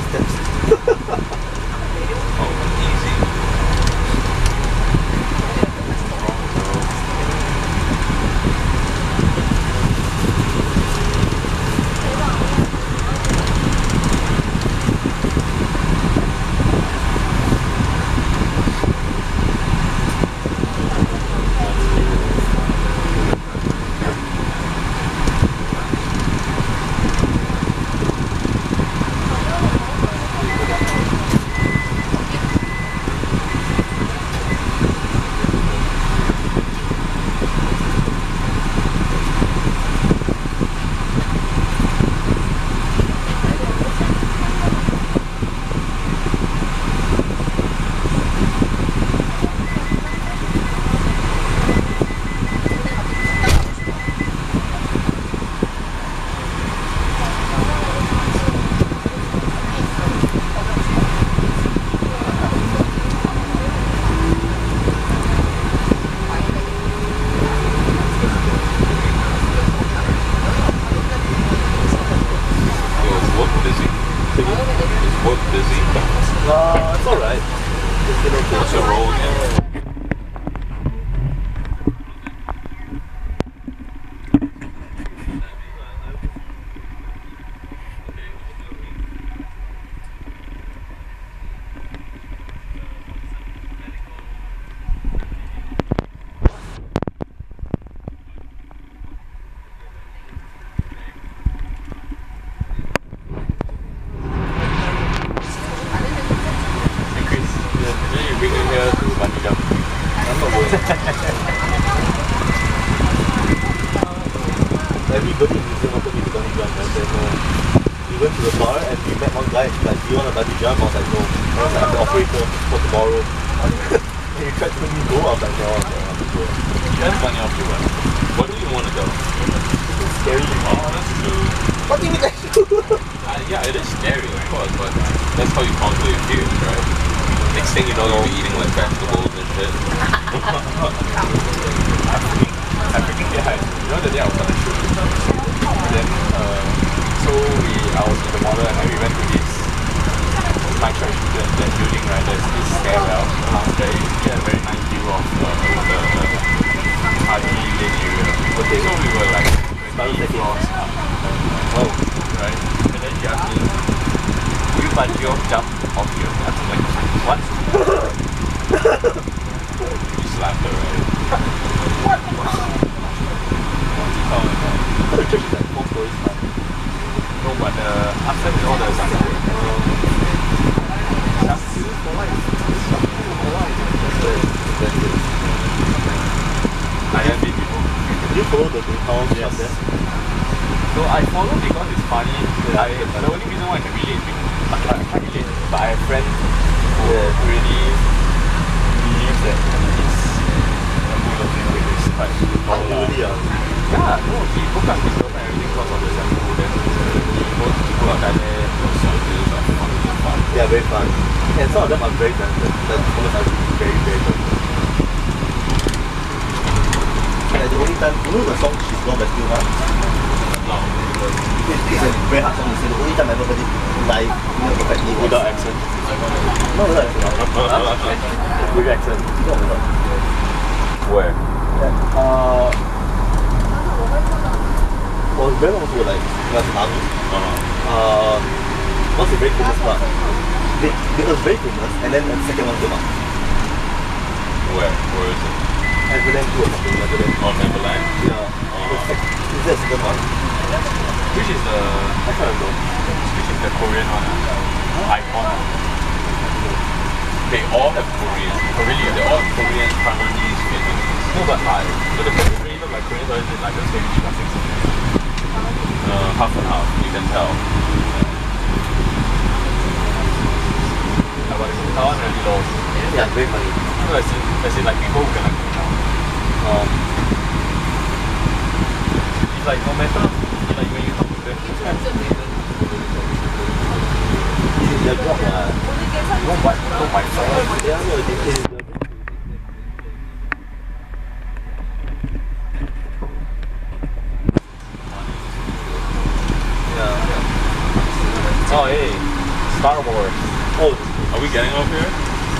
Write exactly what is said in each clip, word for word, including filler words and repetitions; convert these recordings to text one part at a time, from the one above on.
steps. Oh, easy. Everybody in New Zealand wanted me to bungee jump, and I said no. We went to the bar and we met one guy, like, do you want to bungee jump? I was like, no. I was like, I'm the operator for tomorrow. And he tried to make me go, I was like, no, I was like, I have to go. That's funny off you, right? Why do you want to go? It's scary. Oh, that's true. What do you mean that's true? Uh, yeah, it is scary, of course, but that's how you conquer your fears, right? Next thing you know, you'll be eating like vegetables and shit. I freaking get high. You know the day I was on the shoot. And then, uh, so we, I was with the model and then we went to this, my church, that, that building, right? There's this stairwell. Uh, very, yeah, very nice view of uh, the Haji Lane area. Okay, so we were like twenty floors up. Oh, right? And then she asked me, will you bungee off jump off here? I was like, what? You slapped her, right? What? Oh, The church is like four stories high. no, but uh, after all the sunset, I have been before. Did you follow the Twin Towers Yes. up there? So I follow because it's funny. I, the only reason why I can relate, I can't, I can't relate, but I have friends who Yeah. really believe that it's a good looking with this quite Oh, tall. really? Uh? Yeah, no, he broke up with his girlfriend and everything because of the shampoo. Then he goes to go out there, those shelters are fun. Yeah, very fun. And some of them are very talented. Like, some of them are really very, very talented. Like, the only time, you know the song She's Gone Rescue Her? No, It's, it's a very hard song to sing. The only time I ever heard it live, you know, perfectly. was- without accent. No, without accent. With accent. No, without. Where? Yeah. Uh, well, very long ago, like, when I was in army. Uh-huh. Uh, what's the very famous part? They, it was very famous, and then the second one came out. Where? Where is it? Neverland two or something, Neverland. Oh, Neverland? Yeah. The sec- is that the second one? Which is the I can't remember. which is the Korean one? Icon. They all have Korean. Oh, really? They all have Korean Taiwanese Vietnamese. No, but I. So the Korean really look like Korean, or is it like just maybe classic? Uh, half and half. You can tell. Yeah, but it's Taiwan really lost. Yeah, very funny. No, as in, as in like people who can like go down. Um, It's like no matter, like when you talk to them. it's their job, uh, No, but no, my friend. yeah, no, it, it is the Oh, hey, Star more. Oh, Are we getting off here?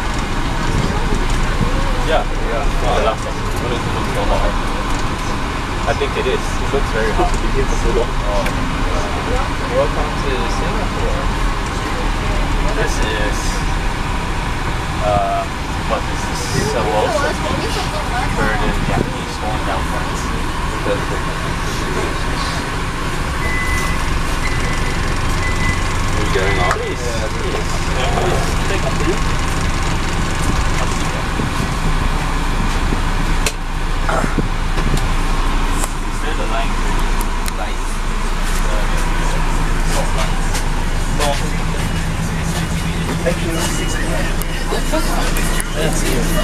Yeah, yeah. Oh, that's what does it look so hard? I think it is. It looks very hot. to be here for so long. Oh. Welcome to Singapore. This is uh, what is this? Salosa Beach, where the Japanese stormed down France. Are we getting off? Please, yeah, please, yeah, please take a seat. I'll see that. Is there the line light? Soft lines. No. Thank you. Let's see it.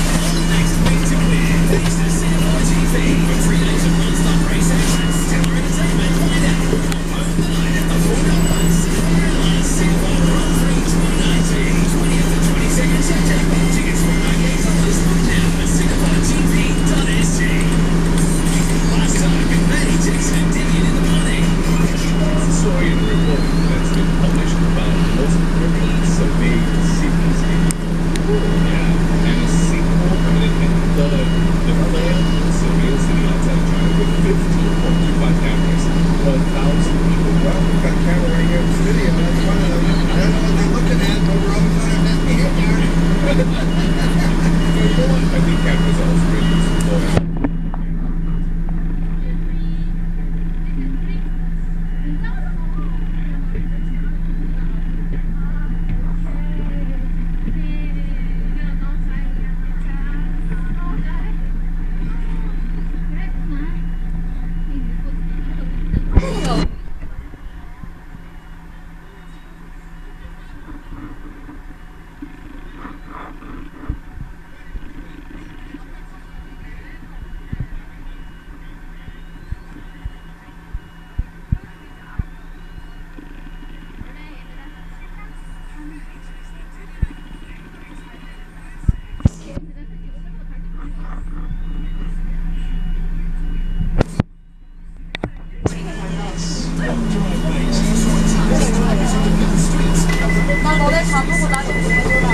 나 너네 다 보고 나 좀 보여줘라.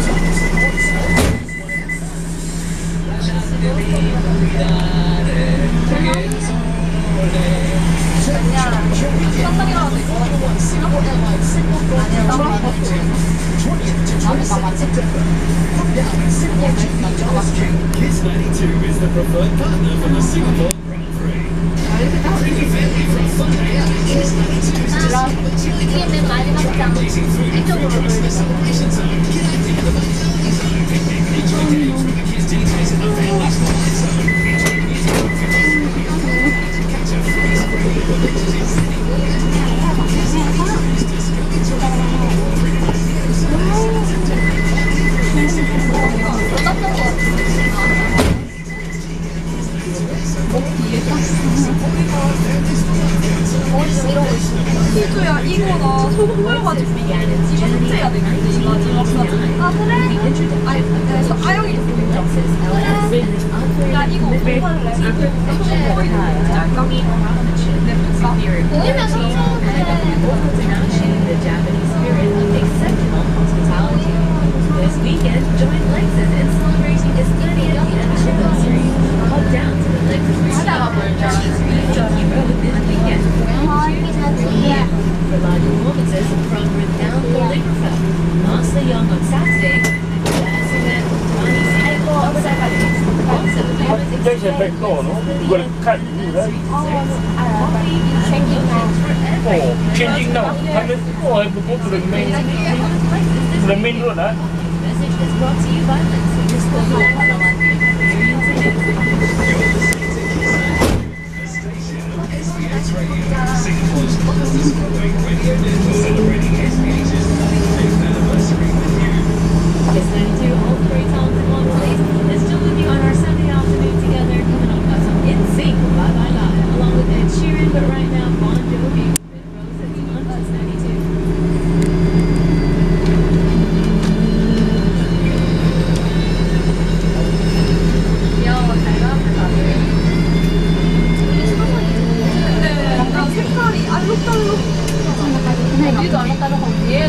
아니야. 상상이라도 있어. 아니야. 나 나는 나 맞지? Kiss ninety-two is the preferred partner for the Singapore Grand Prix. Bring your family for a fun day out at Kiss ninety-two's 이게 맨 마지막 장. 이쪽으로 the celebration zone. Get out there to the vitality zone. Enjoy games with the Kiss D Js in the family spotlight zone. Enjoy music from fifteen. Catch a free screen with the D Js Kiss ninety-two's disco into 희주야 이거 나 소금 뿌려가지고 이거 삭제해야 돼. 근데 이거 마지막 사진. 아 그래? 아니 그래서 아영이 있으니까. 그래. 야 이거 어떻게 할래? 소금 보이는 거 보이면 This weekend, join Lexus in celebrating its thirtieth anniversary. Hop down to the Lexus Retail Jockey Road this weekend. For live performances from Redown to Lagerfeld, Monster Young on Saturday, and Jazz Event, Ronnie Cycle on Saturday. Also, famous experience 이걸 칸 이유는 어 changing now 하면 어 해도 go to the main to the main road ah. Message is brought to you by Lexus. Singapore's fastest growing radio network, celebrating S B H's thirty-fifth anniversary with you. Kiss ninety-two all three times in one place is still with you on our Sunday afternoon together. Coming up, got some In Sync, Bye Bye Bye, along with Ed Sheeran, but right now, Bon Jovi, Red Roses on Kiss ninety-two. 귀여워 잘 나왔네 다들. 근데 약간 색깔이 알록달록. 여기도 알록달록하고 뒤에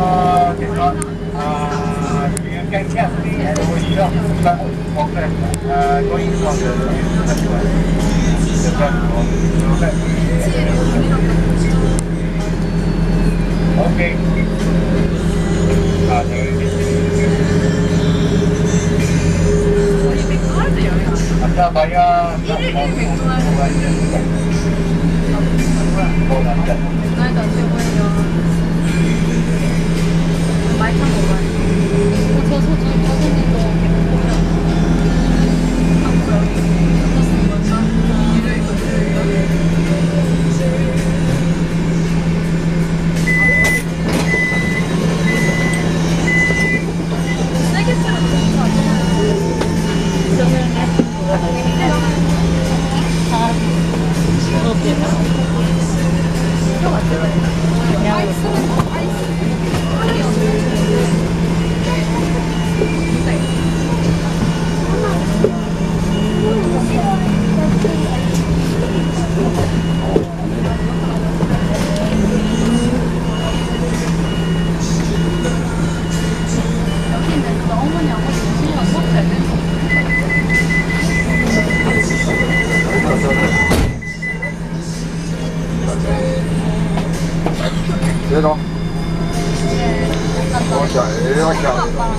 uh, this one, uh, you can catch me at over here, but okay, uh, going from the left one, the front one, okay. 아, 우리 맥도날드 여행 왔어. 아까 마야 일일 일 맥도날드. 뭐 남자. 맥도날드 안 되고요. 말차 먹어야 돼. 저 소주 저분들도 보면 안 보여. 무슨 거죠? 일요일 토요일. 세게 틀어도 되는 거 아니야? 여기는 너무 양호지 신경 썼어야 돼. 얘도. 어, 자, 이렇게 하는 거.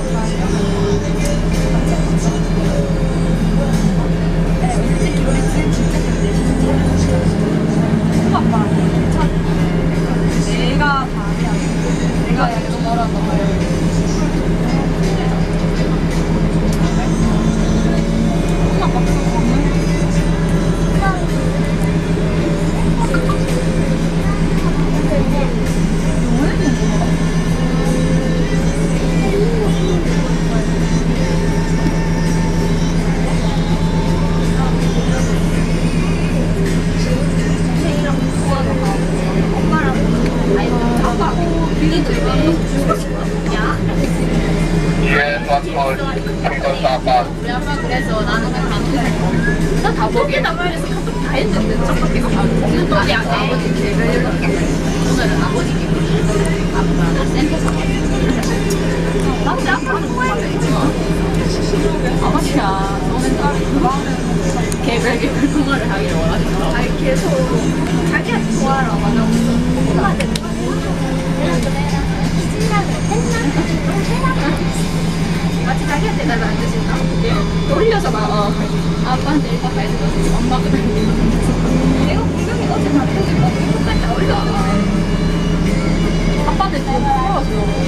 아빠랑 괜찮아. 내가 다 해야 돼. 내가 약간 너랑 너랑 예, 맞고, 이거 싸봐. 우리 아빠 그래서 나는 그냥 가는 나다 거기에다가 이래서 카톡 다 했는데 저밖에 지금도 아니 아버지 개별 오늘은 아버지 개별 아빠 센터에서 나 그냥 하는 거야 아버지야 너는 딸이 개별 개별 통화를 하기를 원하시나 아니 계속 자기한테 통화를 안 하고 마치 자기한테 달라 안 드신다? 돌려서 막, 어. 아빠한테 일단 말해주고, 엄마가 내가 분명히 어제 다른지 뭐, 이것까지 다 올려. 아빠한테 지금 풀어줘.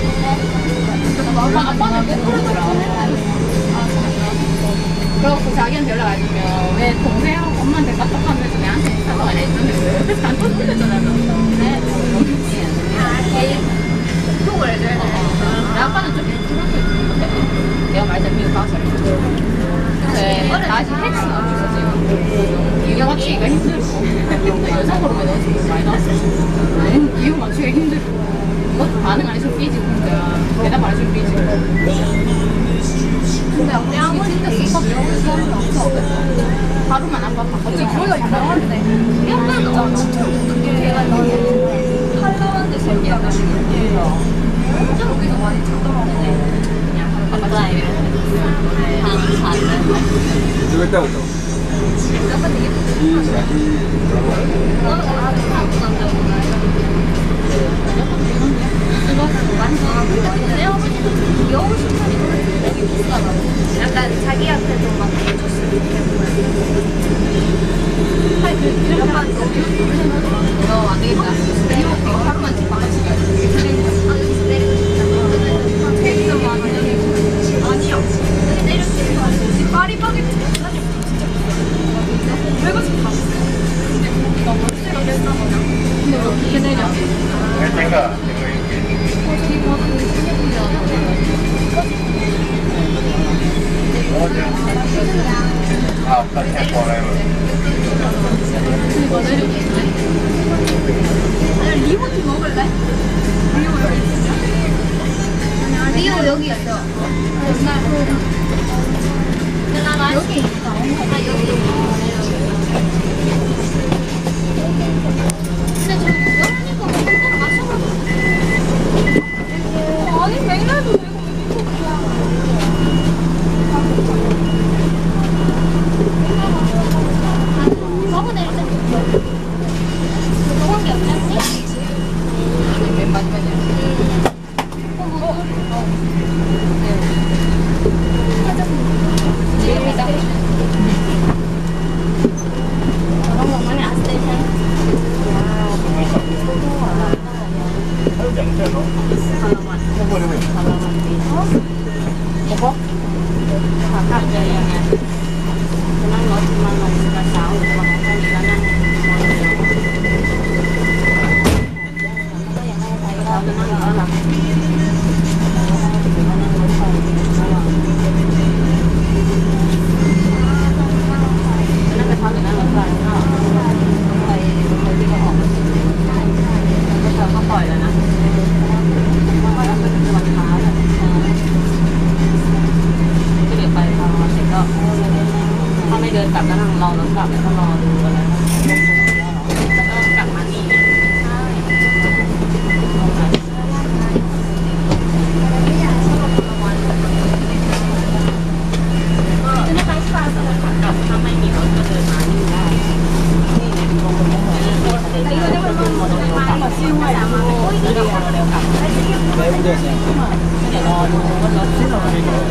아빠, 아빠한테 꼭 풀어줘. 아, 그래갖고 자기한테 연락 안 주면, 왜 동생하고 엄마한테 카톡하면서 내한테 카톡 안 해주는데 왜 옆에서 단톡 돌려잖아. 그래? 아, 걔 톡을 해줘야 돼. 내 아빠는 좀 그렇게 내가 말했잖아 미국 가서 근데 다시 헬스 나와서 지금 이유 맞추기가 힘들고 여자 호르몬이 너무 많이 나왔어 너무 이유 맞추기가 힘들고 그것도 반응 안 해주면 삐지고 대답 안 해주면 삐지고 근데 우리 아버지 진짜 쑥밥 배우는 사람이 없어 하루만 안 바빠 어째 거기가 유명한데 약간 엄청 그게 걔가 나는 팔라완드 새끼야 가지고 진짜 거기서 많이 찾더라고 맞아요. 이거 때부터. 약간 자기한테도 막 해줬으면 너 안 되겠다. 하루만 집 방식 아니요. 근데 이렇게 파리바게트 사실 진짜 비싸요. 백오십 다 근데 너무 세가 됐나 보냐? 근데 왜 이렇게 내려? 내가 어, 저기 봐도 크게 보이잖아. 아, 다시 보내요. 이거 내려볼래? 아니, 리모트 먹을래? 리모 여기 있으냐? 리오 여기 있어. 옛날 그 여기 있어. 아 여기. 근데 저 여러니까 뭐 그거랑 마셔봐. ไม่ควรเลยขากลับจะยังไงจะนั่งรถมาลงกระเช้าหรือมาแค่นี้แล้วนั่งมอเตอร์ไซค์ก็ยังไม่ไปก็จะนั่งแล้วหลับนั่งกระเช้าหรือนั่งรถไฟก็ไปไปที่เขาออกก็เช้าก็ปล่อยแล้วนะเพราะว่าเราเป็นวันค้าแหละเดี๋ยวไปพอเสร็จก็ถ้าไม่เดินกลับก็นั่งรอรถกลับแล้วก็รอดูอะไรแล้วก็กลับมานี่ใช่กลับถ้าไม่มีรถก็เดินมานี่ได้นี่ไงตรงตรงนี้เลยนี่ก็เป็นมอเตอร์ไซค์กลับซิ่วแล้วมาแล้วเดี๋ยวมอเตอร์ไซค์กลับเดี๋ยวรอดูว่ารถที่เราไปดู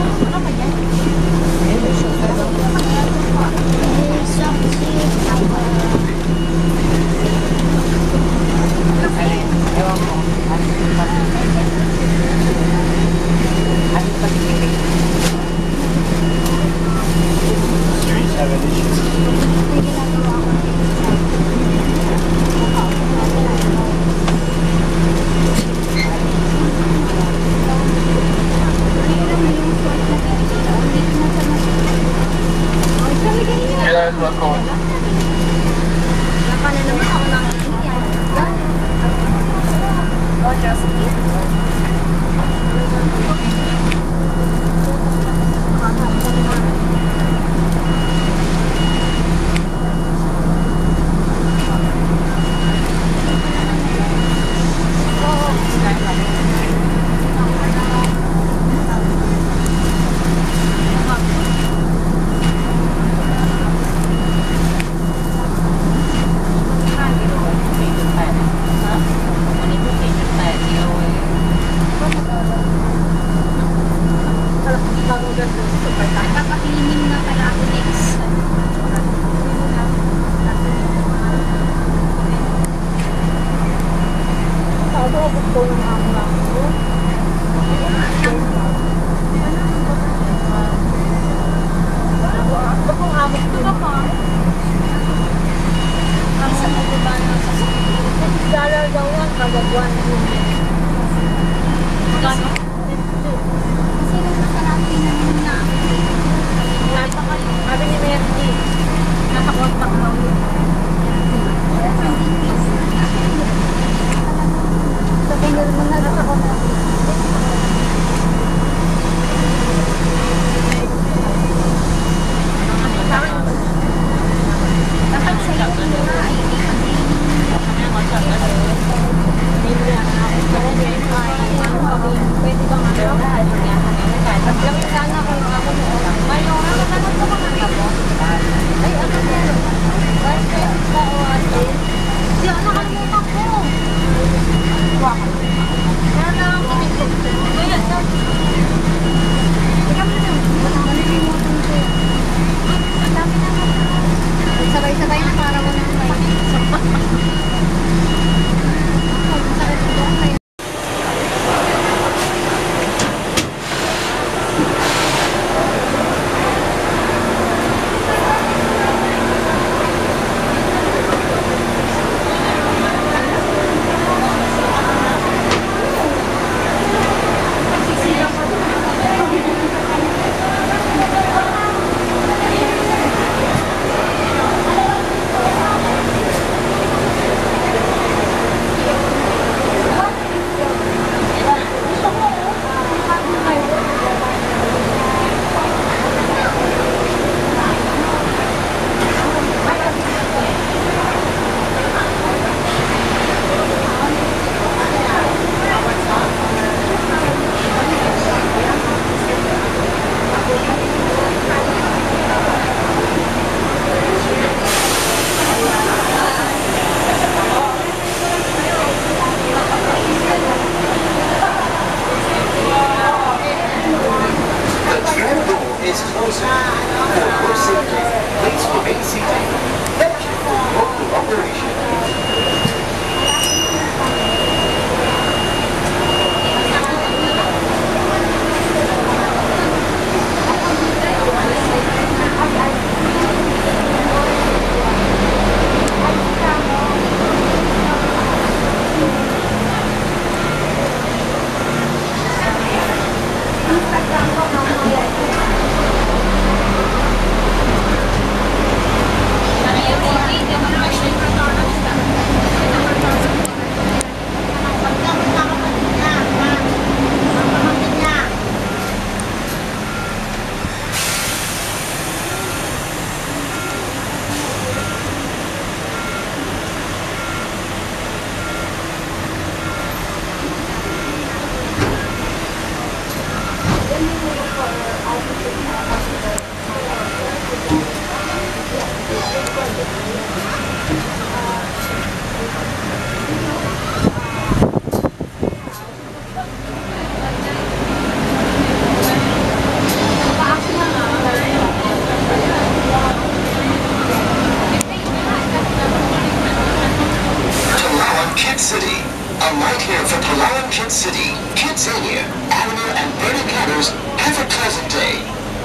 Palawan Kid City. A light here for Palawan Kid City. Kidzania, Animal and Bird Encounters. Have a pleasant day.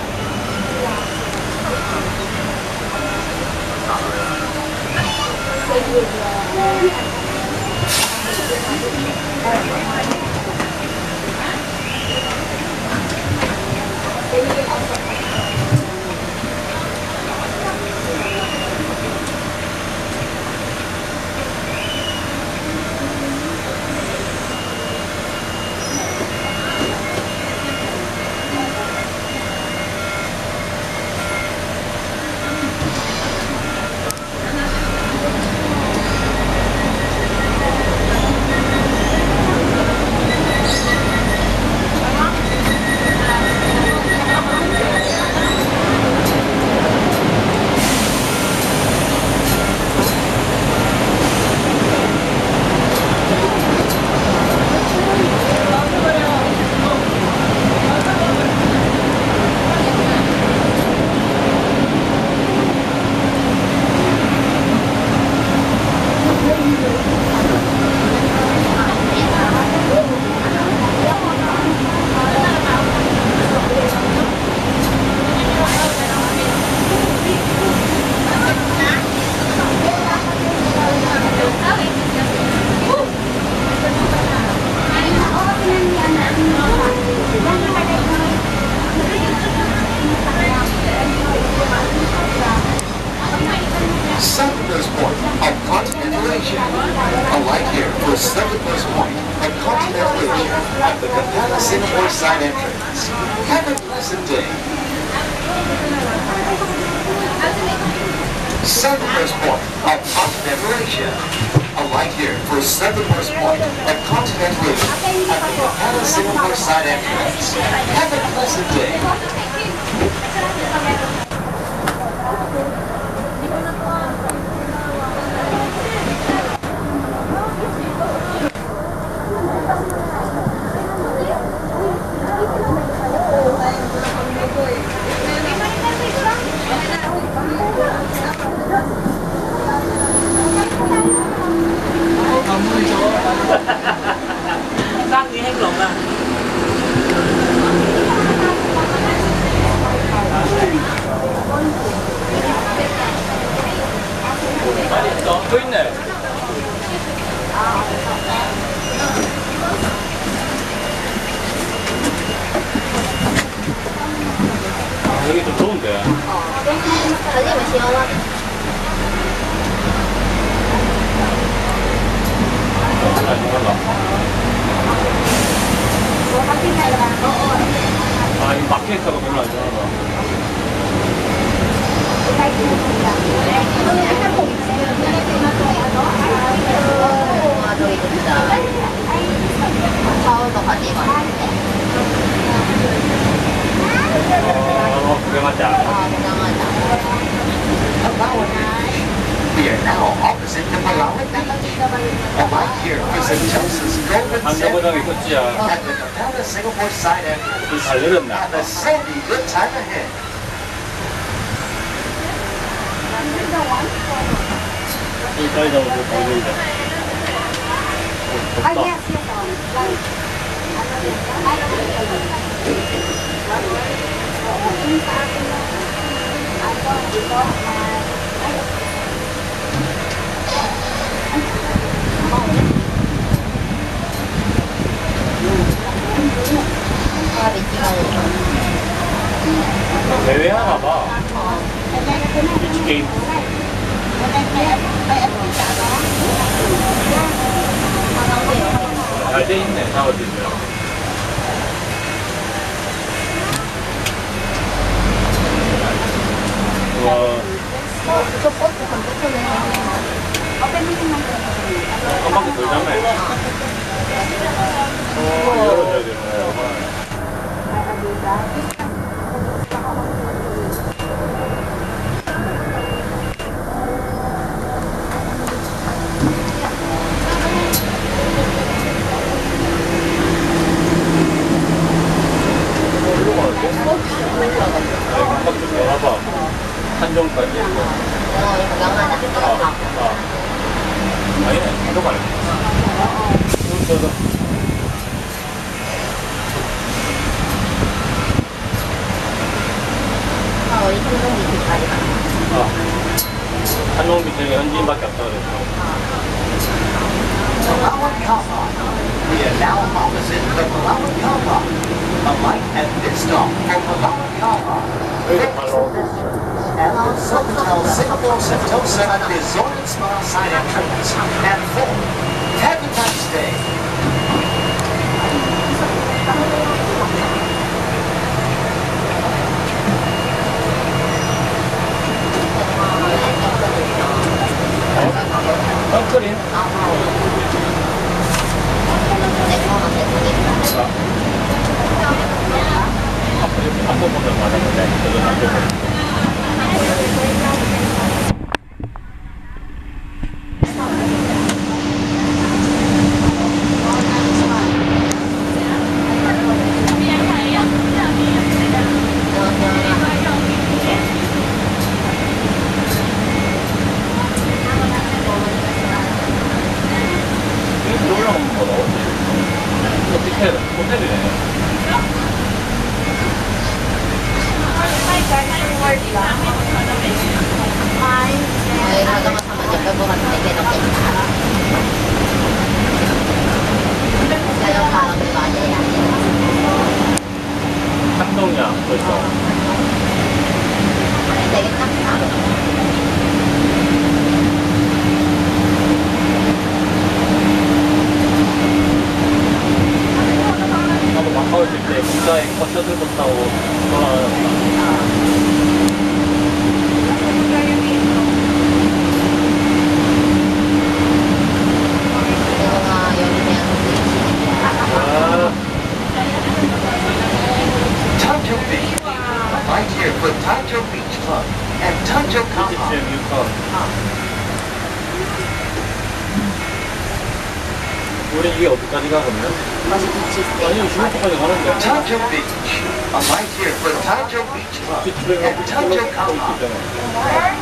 Southernmost point of continental Asia. A light here for southernmost point of continental Asia at the Capella Singapore side entrance. Have a pleasant day. Southernmost point of continental Asia. A light here for southernmost point of continental Asia at the Capella Singapore side entrance. Have a pleasant day. Đang đi hết lộn à. Quýnh này. 여기 좀 좋은데. 여기 시원하게. 아, 몰라. 아, 이 마켓하고 별로 안 좋아하나. 서울도 가지고 어, 구경하자. 아, 구경하자. We are now opposite the Palawan Beach. A light here for Sentosa's Golden Sand 한정거장이 끝이야. at the Capella Singapore side entrance. 잘 내렸나? Have a sandy good time ahead. 일자리 잡아서 걸리자. 아, 덥다. yes, yes. 대회 하나 봐. 비치 게임. 잘 돼 있네, 샤워실이랑. 와. 한 바퀴 덜 잡네. 어, 열어줘야 되네. 한정까지 했고. 어, 이거 영화는 아, 아. 아니네, 한정 안 했어. 아, 우리 한정 미팅까지 갔어. 아. 한정 밑에 현지인밖에 없다 그랬어. Palawan Car Park. We are now opposite the Palawan Car Park. A light and pit stop for Palawan Car Park. At the Sofitel Singapore Sentosa Resort and Spa side entrance. And four, Valentine's Day. 선크림? 한번 보면 맞았는데 저도 안 보고. 상동이야 벌써. 되게 딱 나도 마카오 있을 때 공사에 셔틀버 타고 돌아다녔다. Tanjung Beach. Right here for Tanjung Beach Club and Tanjung Car Park. 우리 이게 어디까지 가거든요? 아니 중국까지 가는데. Tanjung Beach. A light here for Tanjung Beach Club and Tanjung Car Park.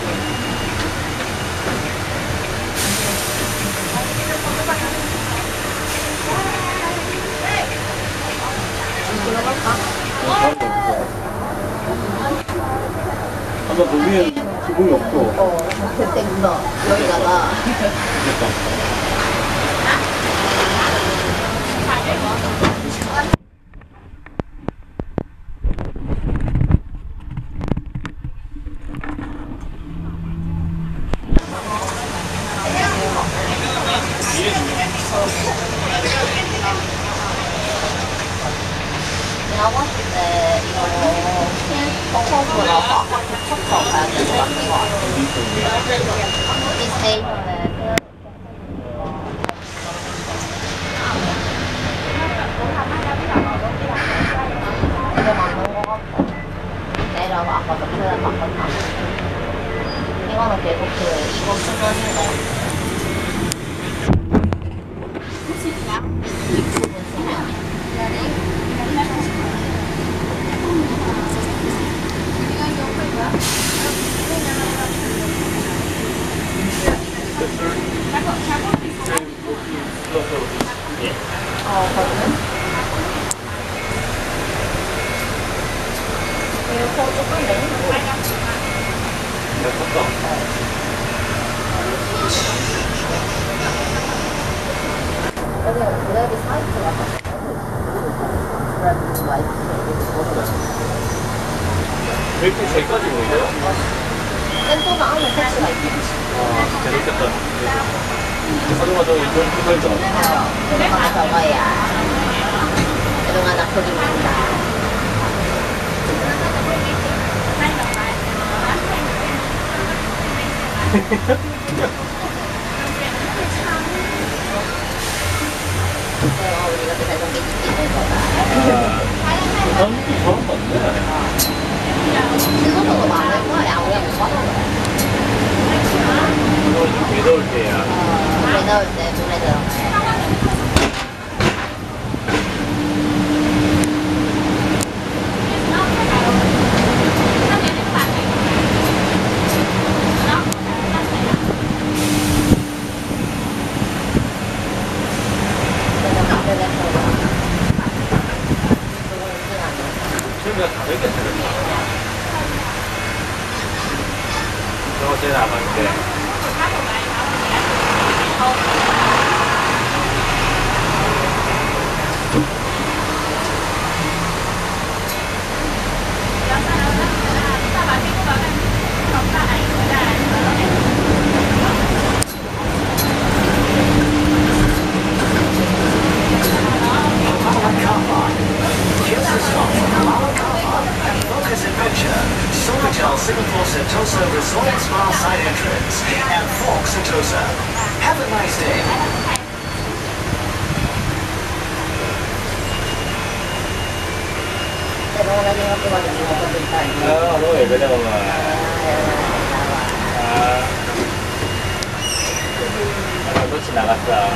아까 거기엔 지붕이 없어. 어, 그때 있어. 여기다가. 내가 봤을 때 이거 펑펑보다 척척 가야 될 것 같은 거 같아. 이 스테이션에 이거 맞는 거 같아. 내려서 아까 그 표현 바꿨나? 이거는 계속 그 이거 쓰면은 어, 거기는? 이거 조금 내리고. 네, 컸다. 여기는 그래비 사이트가 그래비 와이프 왜 이렇게 저기까지 보이죠? 센터가 안에 택시가 있지. 아, 재밌겠다. 하자마자 이런 피살잖아. 들어가면 저거야. 그동안 아프기입니다. 내가 우리가 그 대성기 지키는 거다. 사람들이 저런 거 같네. 신호도도 많을 거야. 우리가 못 봐서 그래. 이거 좀 매더울 때야. 어, 물에 넣을 때 물에 들어가야 우리가 다르게 생겼다. 저거 제일 나갔는데. Sofitel Singapore Sentosa Resort Spa side entrance and Fork Sentosa. Have a nice day. 아, 너 왜 그래, 엄마. 아, 아, 놓치 나갔다.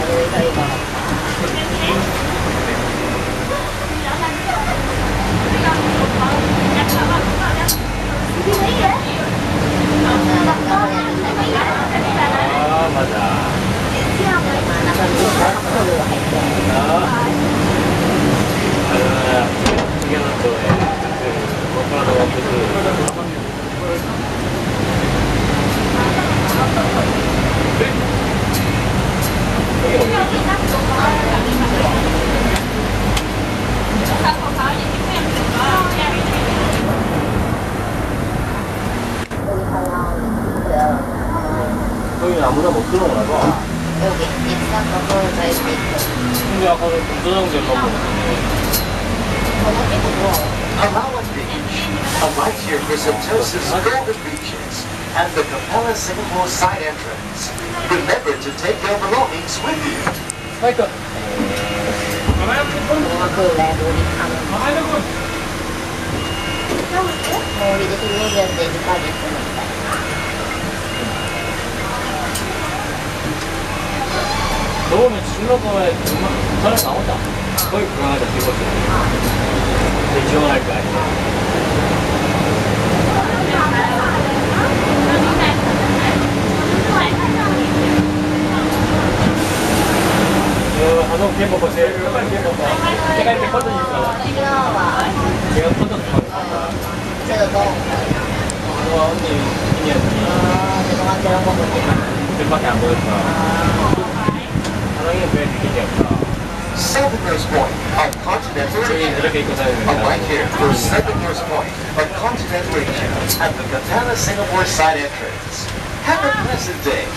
아, 맞아. 아, 이게 또 뭐라고 거기 아무나 못 들어오나 봐. 여기 익산 거꾸로 저희 수 있고. 근데 아까 공조정제 너무 저는 이거 좋아. Palawan Beach. A right here for Sentosa's golden beaches and the Capella Singapore side entrance. Remember to take your belongings with you. 마이크. 뭔가 그 레돌이 타는 거. 뭐 우리도 등록이었는데 이제까지 있으니까. 넣으면 진로거에 전화 나온다. 거의 불안하다, 이거지. 근데 지원할 거 아니야. 어, 하동 캠퍼 제일 끝까지 캠퍼. 제가 이렇게 커튼 있어. 귀여워. 제가 커튼 봐. 제가 너. 어, 언니, 언니, 언니. 아, 그동안 저런 거 보지 마. 둘밖에 안 보였어. 하동이 왜 느끼지 없어? Southerners Point, a continental 저기 region. 이렇게 입고 A 다니는 right here for Southerners Point, a continental region at the Capella Singapore side entrance. Have a pleasant day.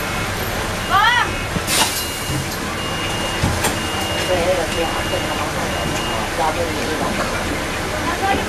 왜 이렇게 앞에 가만히 나도 이거.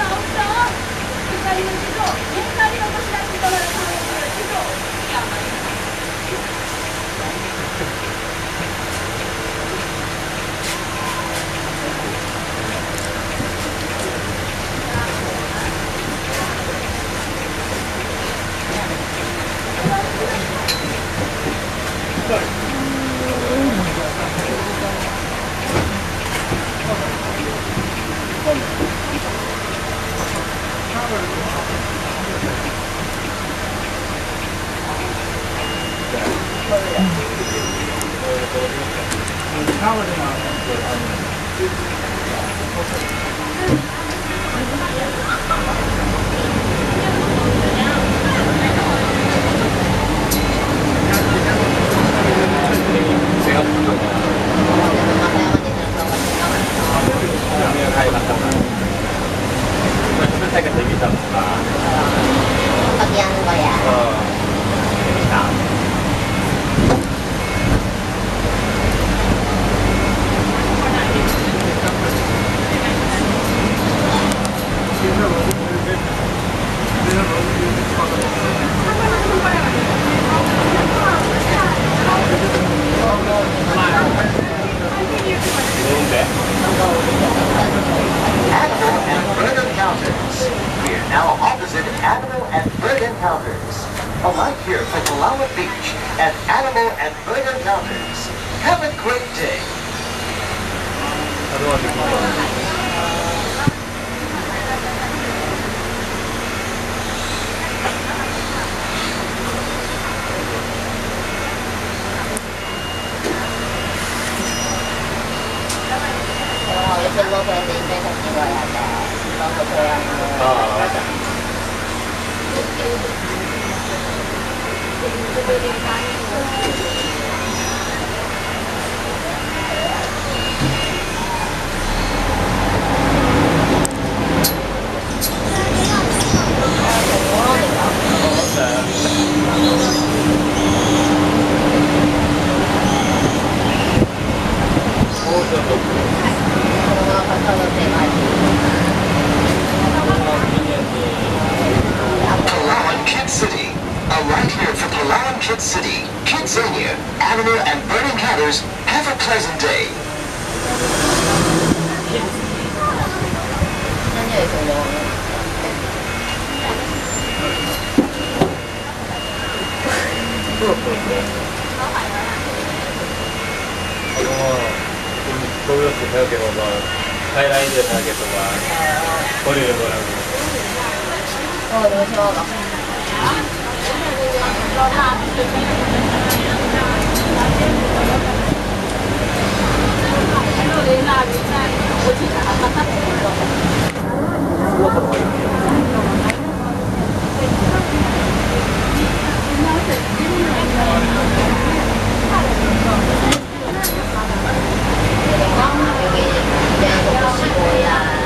제가 부르는 그냥 가위 바꿨나? 술사가 재밌다 보다. 어떻게 하는 거야? 어, 재밌다. 좋은데? Animal and bird encounters. We are now opposite Animal and Bird Encounters. A light here for Palawan Beach and Animal and Bird Encounters. Have a great day. 하루가 느끼네. 어, 이렇게 먹어야 돼. 인생샷 찍어야 돼. なんかこうやるの。 ああ、分かった。 Palawan Kid City. A ride here for Palawan Kid City. Kidzania, Animal and Burning Hatters. Have a pleasant day. 何やそれは。 고요스 생각해봐봐. 하이라이트 생각해봐봐. 거리를 보라고. 어, 너무 시원하다. 여기 이제 보시고야.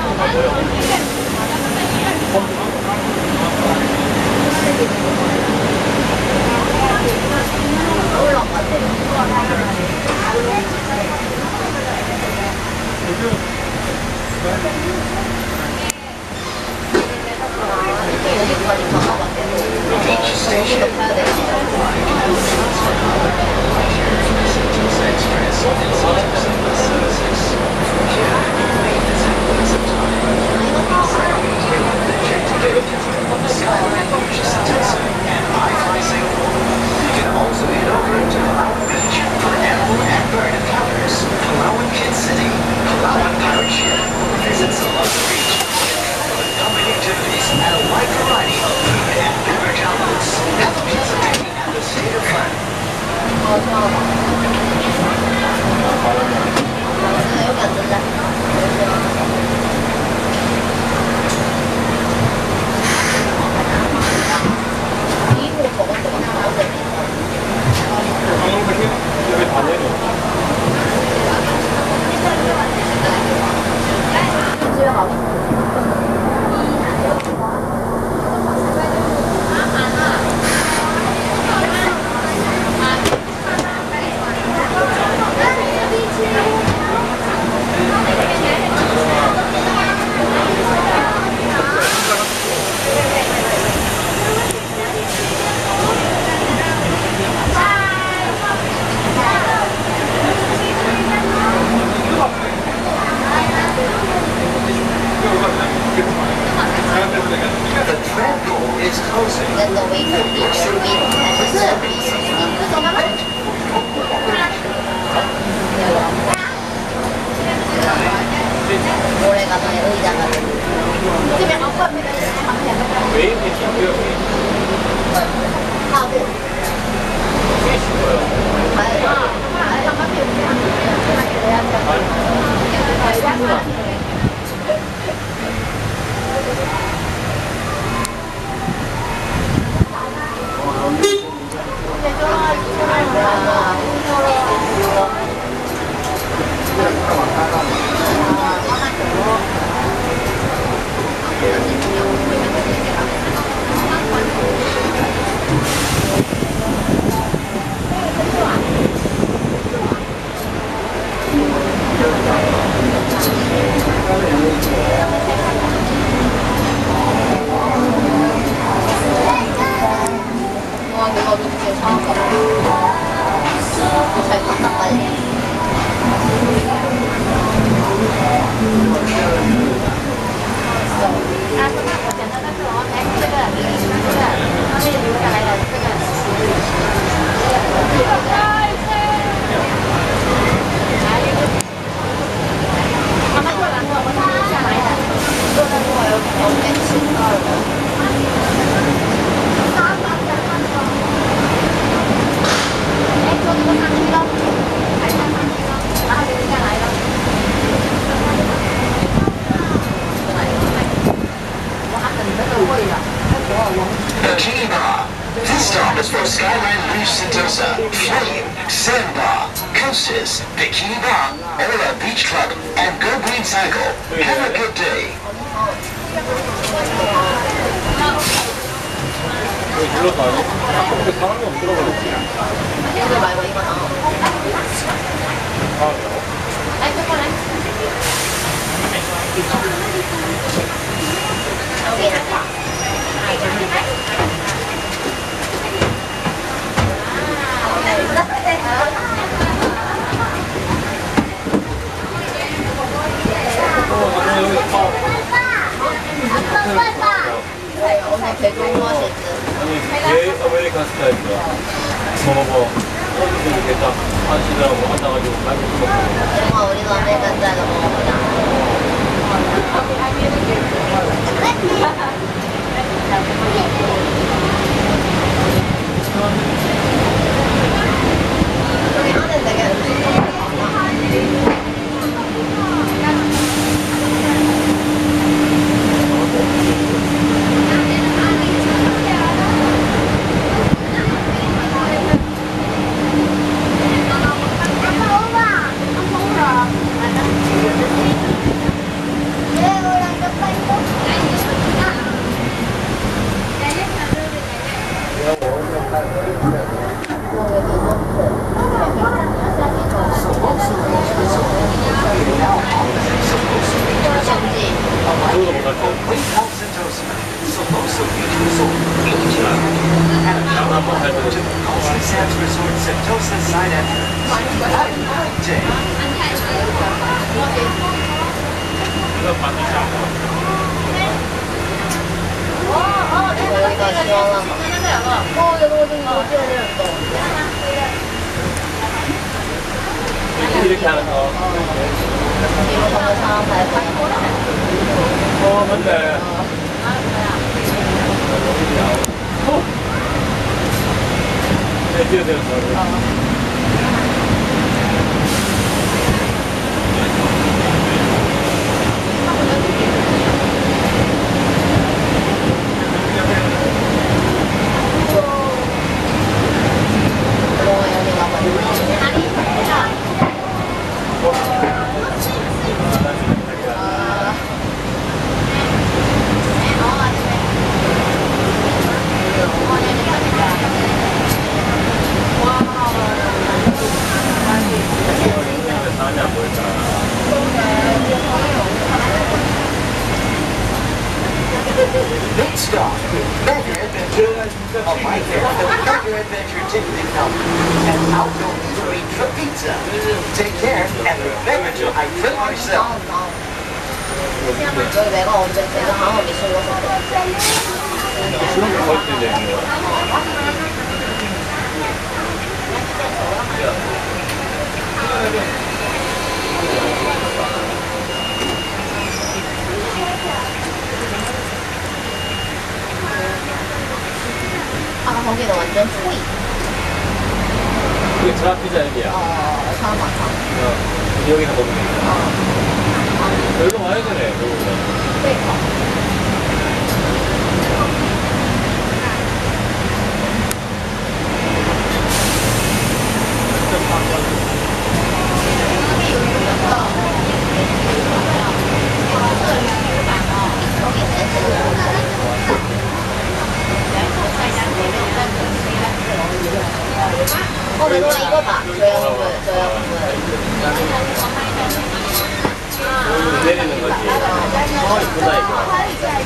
여기까지 가봐봤는데 여기도 가야 되겠다. You can also head over to Palawan Beach for animal and bird encounters. Palawan Kid City, Palawan Pirate Ship. Visit Salon Beach. Coming activities and a wide variety of food and beverage outlets. Have a pleasant day and a state of fun. 어, 시원하다. 여기 앉을래? 이거 저것도 많다. 어제 왜 다녀요? 집에 가고. The tram door is closing. Then the wait for the serving and the service. 노래가 너의 의자가 왜 이렇게 긴데요? 아, 네. Thank you. Bikini Bar. This stop is for Skyline Reef Sentosa, Flame, Sandbar, Coasters, Bikini Bar, Ola Beach Club, and Go Green Cycle. Have a good day. 불렀다 아니? 근데 사람이 없더라고요. 이거 말고 이거 나와. 아, 아니, 초콜릿. 여기 있다. 오늘 개종 맛있지? 게 아메리칸 스타일이야. 먹어봐. 이렇게 딱 앉으라고 앉아가지고 말고 먹고. 정말 우리도 아메리칸 스타일로 먹어보자. 여기 안에 되게 음식이 많아. 여기가 시원하다. 어, 내가 어디 이거 뛰어내렸어. 이렇게 하는 거. 이거 가면 사람 밟고. 어, 맞네. 네, 뛰어내렸어. Next stop, Badger Adventure. A My Fair Badger Adventure ticketing number and outdoor eatery for pizza. Take care and remember to hydrate yourself. 여기 내가 언제 내가 방어 미션 갔을 때. 수능 갈 때 되는 거야. 아, 거기는 완전 초이. 그게 트라피자일이야. 어, 사람 많다. 어, 여기서 먹는 거. 어. 여기로 와야 되네, 여기서. 그러니까. 어, 내 노래 이거 봐. 조영불, 조영불. 여기로 내리는 거지. 어, 이쁘다, 이거.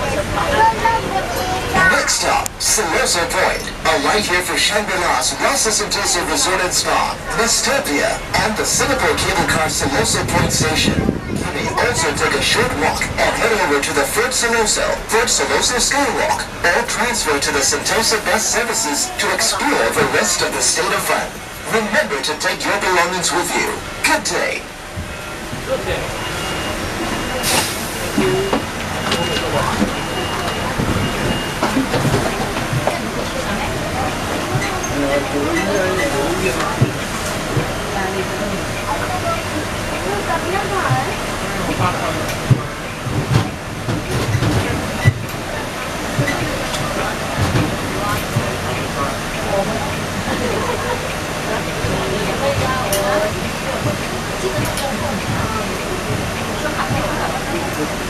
Next stop, Siloso Point. A right here for Shangri-La's Rasa Sentosa Resort and Spa, Mistopia, and the Singapore Cable Car Siloso Point Station. You may also take a short walk and head over to the Fort Siloso, Fort Siloso Skywalk, or transfer to the Sentosa bus services to explore the rest of the state of fun. Remember to take your belongings with you. Good day. 记得